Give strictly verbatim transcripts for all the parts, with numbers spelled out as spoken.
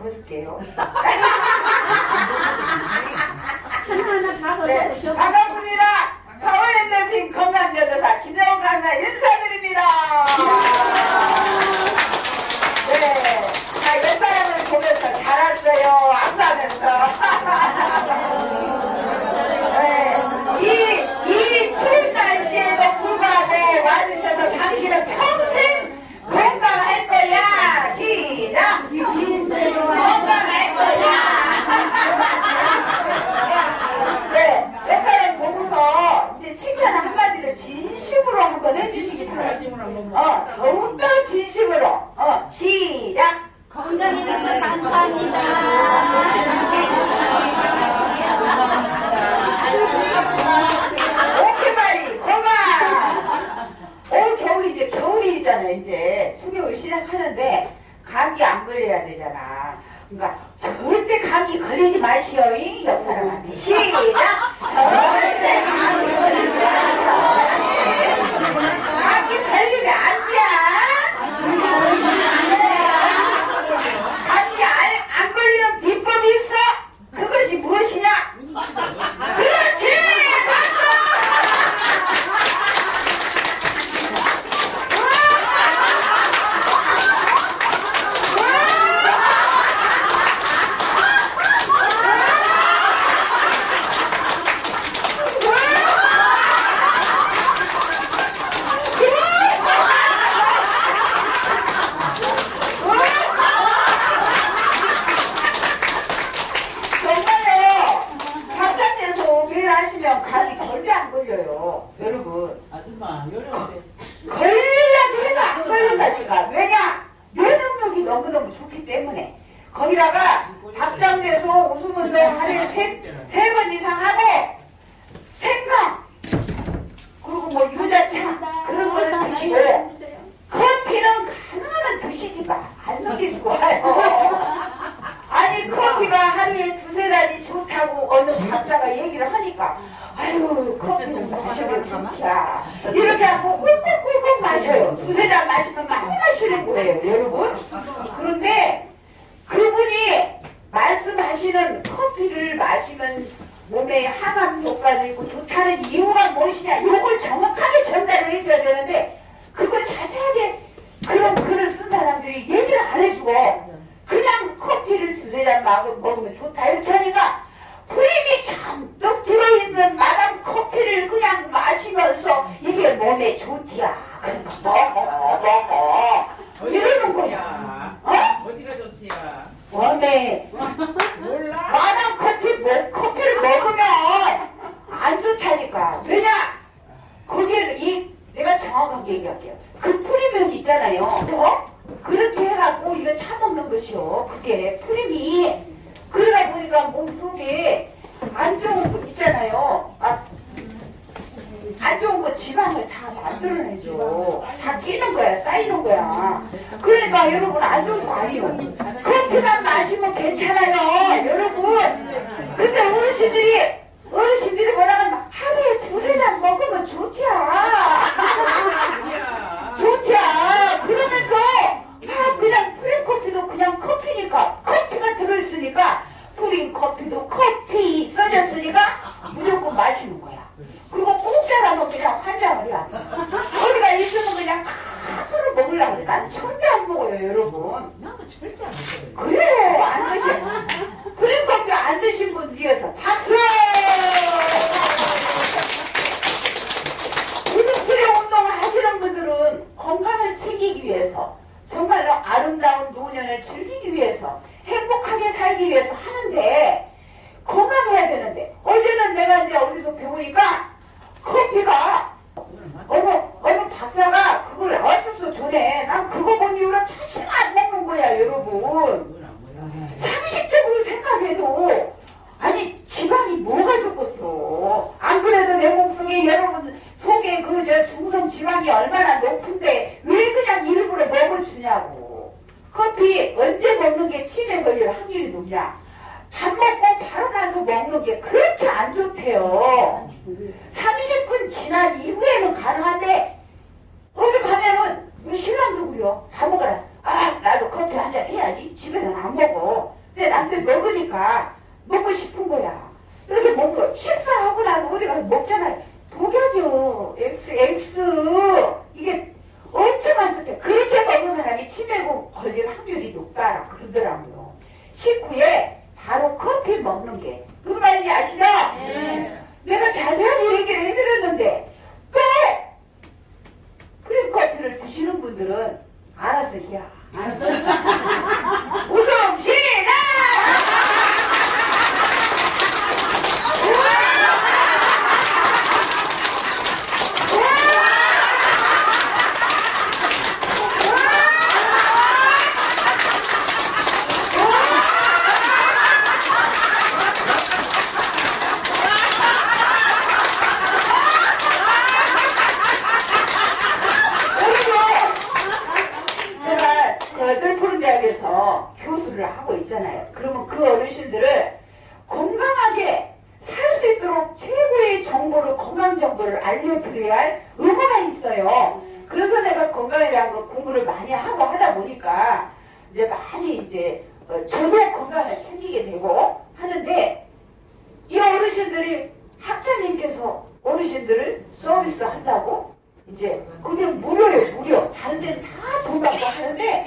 벗을게요. 하나하나 다 네, 벗어보셔. 반갑습니다. 파워엔돌핀 건강전도사 김영원 강사 인사드립니다. 네, 자, 옛사람을 보면서 잘 왔어요. 악수하면서. 네, 이, 이 추운 날씨에도 불구하고 와주셔서 당신은 평생 건강할 거야. 시작! 건강할 거야. 네, 옛사람 보고서 이제 칭찬 한마디를 진심으로 한번 해주시기 바랍니다. 어, 더욱더 진심으로. 어, 시작! 건강해줘서 감사합니다. 오케이, 고마! 올 겨울이 이제 겨울이잖아요. 이제 초겨울 시작하는데 감기 안 걸려야 되잖아. 그러니까 절대 감기 걸리지 마시오. 이 옆 사람한테 시작! 절대 감기 걸리지 마시오. 감기 걸리면 안 돼. 감기 안, 안 걸리는 비법이 있어. 그것이 무엇이냐? 그렇지! 감이 절대 안 걸려요. 여러분. 아줌마, 요런데. 걸리려고 해도 안 걸린다니까. 왜냐? 면역력이 너무너무 좋기 때문에. 거기다가 박장내소 웃음운동 하루에 세, 세 번 이상 하고 생강 그리고 뭐 유자차 그런 거를 드시고 커피는 가능하면 드시지 마. 안 넣는 게 좋아요. 아니 커피가 하루에 두세 잔이 좋다고 어느 박사가 얘기를 하니까 아유 커피는 마시면 좋지야 이렇게 하고 꿀꿀꿀꿀 마셔요. 두세 잔 마시면 많이 마시는 거예요 여러분. 그런데 그분이 말씀하시는 커피를 마시면 몸에 항암 효과도 있고 좋다는 이유가 무엇이냐 이걸 정확하게 전달을 해줘야 되는데 그걸 자세하게 그런 글을 쓴 사람들이 얘기를 안 해주고 그냥 커피를 두세 잔 먹으면 좋다 이렇게 하니까 프림이 잔뜩 들어있는 마담 커피를 그냥 마시면서 이게 몸에 좋디야. 그러니까 먹어 먹어 이러는 거야. 어? 어디가 좋지야? 몸에 몰라? 마담 커피 뭐, 커피를 먹으면 안 좋다니까. 왜냐? 거기에는 이 내가 정확하게 얘기할게요. 그 프리면 있잖아요. 어? 그렇게 해갖고 이거 타먹는 것이요. 그게 프림이 그러다 보니까 몸속에 안 좋은 거 있잖아요. 아, 안 좋은 거 지방을 다 만들어내죠. 다 끼는 거야. 쌓이는 거야. 그러니까 여러분 안 좋은 거 아니에요. 커피만 마시면 괜찮아요. 여러분. 근데 어르신들이 어르신들이 뭐라 하면 하루에 두세 잔 먹으면 좋디야. 좋디야. 그러면서 아, 그냥 프린커피도 그냥 커피니까 커피가 들어있으니까 프린커피도 커피 써졌으니까 무조건 마시는 거야. 그리고 공짜라면 그냥 한 잔을이야. 어디가 있으면 그냥 하루 먹으려고 그래. 난 절대 안 먹어요 여러분. 나도 절대 안 먹어요. 그래요 안 드시 프린커피 안 드신 분 위해서 박수. 무릎치료 운동을 하시는 분들은 건강을 챙기기 위해서 정말로 아름다운 노년을 즐기기 위해서 행복하게 살기 위해서 하는데 건강해야 되는데 어제는 내가 이제 어디서 배우니까 커피가 어느 어느 박사가 그걸 나왔었어 전에. 난 그거 본 이후로 다시는 안 먹는 거야 여러분. 상식적으로 생각해도 아니 지방이 뭐가 좋겠어. 안 그래도 내 몸속에 여러분 속에 그 저 중성 지방이 얼마나 높은데 왜 그냥 일부러 먹어주냐고. 커피 언제 먹는 게 치매 걸릴 확률이 높냐. 밥 먹고 바로 나서 먹는 게 그렇게 안 좋대요. 삼십 분 지난 이후에는 가능한데 어디 가면은 신랑도 그래요. 밥 먹으라. 아 나도 커피 한 잔 해야지. 집에서는 안 먹어. 남들 먹으니까 먹고 싶은 거야. 이렇게 먹고 식사하고 나서 어디 가서 먹잖아요. 독약이요. X, X. 이게 엄청 안 좋대. 그렇게 먹는 사람이 치매고 걸릴 확률이 높다 그러더라고요. 식후에 바로 커피 먹는 게 무슨 말인지 아시죠? 네. 내가 자세하게 얘기를 해드렸는데 또 프리커피를 드시는 분들은 알아서 해야. 알았어. 웃음 시작! 제가 그 뜰푸른대학에서 교수를 하고 있잖아요. 그러면 그 어르신들을 건강하게 살 수 있도록 최고의 정보를, 건강 정보를 알려드려야 할 의무가 있어요. 그래서 내가 건강에 대한 거 공부를 많이 하고 하다 보니까 이제 많이 이제 어, 저도 건강을 챙기게 되고 하는데 이 어르신들이 학자님께서 어르신들을 서비스 한다고 이제 그게 무료예요. 무료. 다른 데는 다 돈 받고 하는데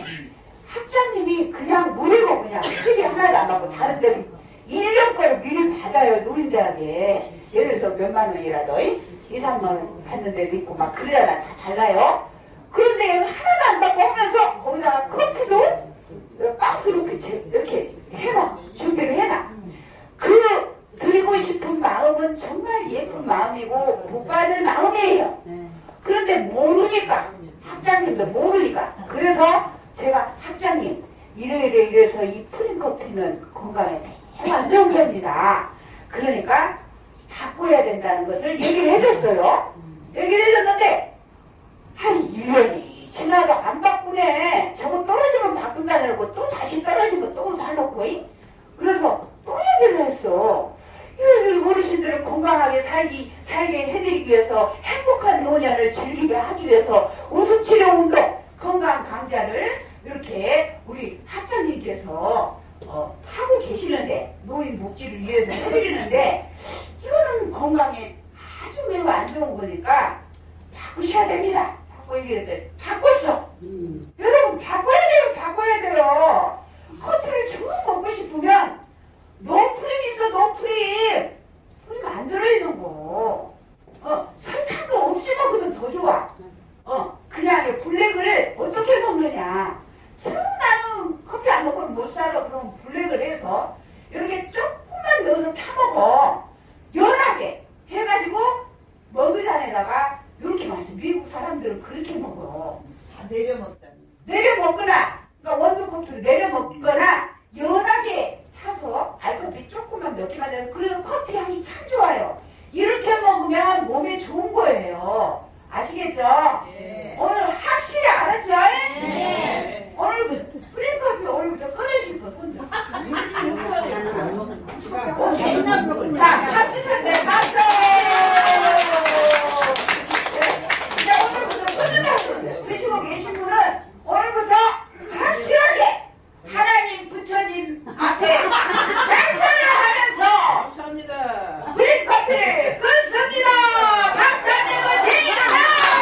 학자님이 그냥 무료로 그냥 크게 하나도 안 받고 다른 데는 일 년 거를 미리 받아요. 노인대학에. 예를 들어서 몇만 원이라도 이, 삼만 원 받는 데도 있고 막 그러잖아. 다 달라요. 그런데 하나도 안 받고 하면서 거기다가 커피도 박스로 이렇게, 이렇게 해놔. 준비를 해놔. 그 드리고 싶은 마음은 정말 예쁜 마음이고 복 받을 마음이에요. 그런데 모르니까 학장님도 모르니까 그래서 제가 학장님 이래 이래 이래서 이 프린커피는 건강에 매우 안 좋은 겁니다. 그러니까 바꿔야 된다는 것을 얘기를 해줬어요. 얘기를 해줬는데 한 일 년이 지나도 안 바꾸네. 저거 떨어지면 바꾼다 그러고 또 다시 떨어지면 또 사놓고 그래서 또 얘기를 했어. 이 어르신들을 건강하게 살기, 살게 해드리기 위해서 행복한 노년을 즐기게 하기 위해서 웃음치료 운동, 건강 강좌를 이렇게 우리 학장님께서 어, 하고 계시는데 노인 복지를 위해서 해드리는데 이거는 건강에 아주 매우 안 좋은 거니까 바꾸셔야 됩니다. 바꿔 얘기했더니 바꿨어. 음. 여러분 바꿔야 돼요. 바꿔야 돼요. 커피를 정말 먹고 싶으면 노프림 있어. 노프림. 프림 안 들어있는 거. 어, 설탕도 없이 먹으면 더 좋아. 어, 그냥 블랙을 어떻게 먹느냐. 처음 나는 커피 안 먹으면 못 살아. 그럼 블랙을 해서 이렇게 조금만 넣어서 타먹어. 연하게 해가지고 머그잔에다가 이렇게 마셔. 미국 사람들은 그렇게 먹어. 다 내려 먹다니. 내려 먹거나, 그러니까 원두 커피를 내려 먹거나 연하게 타서 알커피 조금만 몇 개만 넣어서 그래서 커피 향이 참 좋아요. 이렇게 먹으면 몸에 좋은 거예요. 아시겠죠? 네. 오늘 확실히 알았죠? 네. 오늘부터 프린커피 오늘부터 끊으실 거 손들. 나는 안 먹어. 자, 박수 쳤네. 박수! 네. 자, 오늘부터 끊으라고 드시고 계신 분은 오늘부터 확실하게 하나님, 부처님 앞에 맹세를 하면서 감사합니다. 프린커피를 끊습니다. 박사님은 지나가!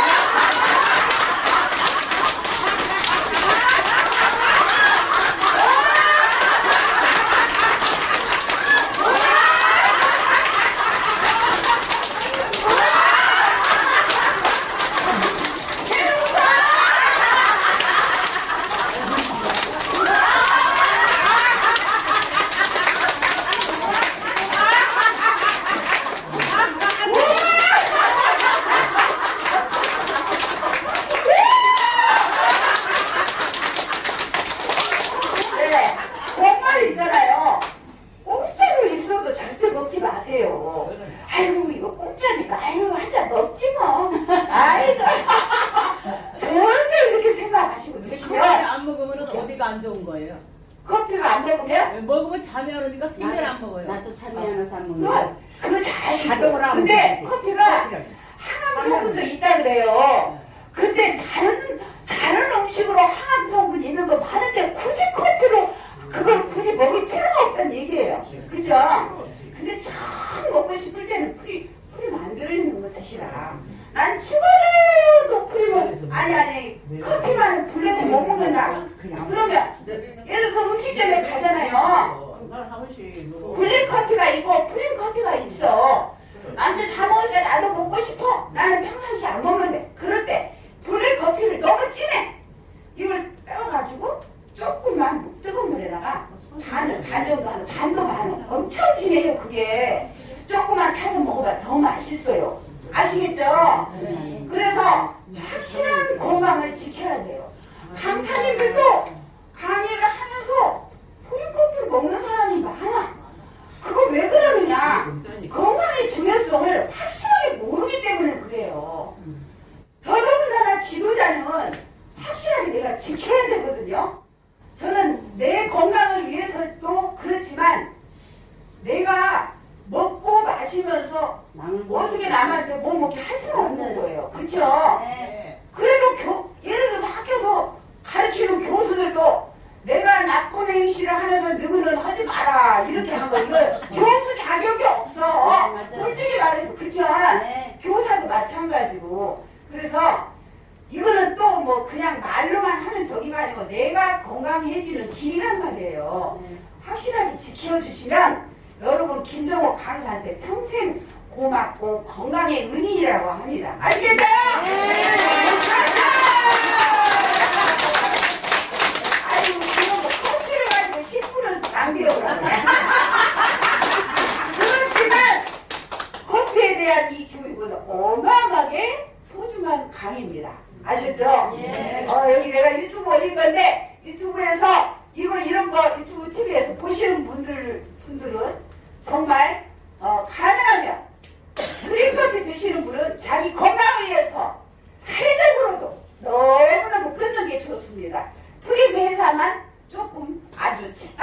네, 정말 있잖아요. 공짜로 있어도 절대 먹지 마세요. 아이고 이거 공짜니까 아이고 한 잔 먹지 뭐. 아이고 절대 이렇게 생각하시고 커피 드시면 안 먹으면 어디가 안 좋은 거예요? 커피가 안 먹으면 먹으면 잠이 안 오니까 생전 안 먹어요. 나도 참이 하나 사 먹는 그거 거. 그거 잘 자동으로 시고 하면 근데 되지. 커피가 항암 성분도 있다 그래요. 근데 다른 다른 음식으로 항암 성분 있는 거 많은데 굳이 커피로 그걸 굳이 먹을 필요가 맛이라. 난 추가도 프리면 아니 아니 커피만 블랙은 못 먹는다. 그러면 예를 들어서 음식점에 가잖아요. 블랙 커피가 있고 프린 커피가 있어. 나한테 다 먹으니까 나도 먹고 싶어. 나는 평상시 안 먹는데. 그럴 때 블랙 커피를 너무 진해. 이걸 빼가지고 조금만 뜨거운 물에다가 반을 반 정도 하는 반도 반을 엄청 진해요. 그게 조금만 타서 먹어봐 더 맛있어요. 아시겠죠? 그래서 확실한 건강을 지켜야 돼요. 강사님들도 강의를 하면서 프린커피를 먹는 사람이 많아. 그거 왜 그러느냐? 건강의 중요성을 확실하게 모르기 때문에 그래요. 더더군다나 지도자는 확실하게 내가 지켜야 되거든요. 저는 내 건강을 위해서도 그렇지만 내가 먹고 마시면서 어떻게 남한테 못 먹게 할 수는 없는 거예요. 그쵸? 네. 그래도 교, 예를 들어서 학교에서 가르치는 교수들도 내가 나쁜 행실을 하면서 너는 하지 마라 이렇게 한 거 이거 교수 자격이 없어. 맞아요. 솔직히 말해서 그쵸? 네. 교사도 마찬가지고. 그래서 이거는 또 뭐 그냥 말로만 하는 저기가 아니고 내가 건강해지는 길이란 말이에요. 네. 확실하게 지켜주시면 여러분 김정호 강사한테 평생 고맙고 건강의 은인이라고 합니다. 아시겠죠? 아이고 지금 뭐 커피를 가지고 십 분을 낭비해오라고. 그렇지만 커피에 대한 이 교육은 어마어마하게 소중한 강의입니다. 아셨죠? 예. 어, 여기 내가 유튜브 올릴 건데 유튜브에서 이거 이런 거 유튜브 티비에서 보시는 분들 분들은 정말 어, 가능하면 프린커피 드시는 분은 자기 건강을 위해서 사회적으로도 너무너무 끊는 게 좋습니다. 프린 회사만 조금 안 좋지.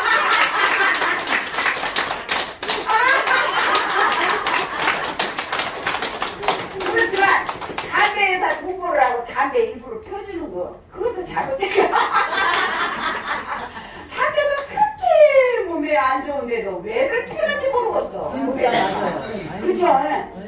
그렇지만 담배 회사 공부를 하고 담배 일부러 펴주는 거 그것도 잘못된 거. 담배가 그렇게 몸에 안 좋은데도 왜들 펴는지 모르겠어. 진짜 맞아요. 그쵸?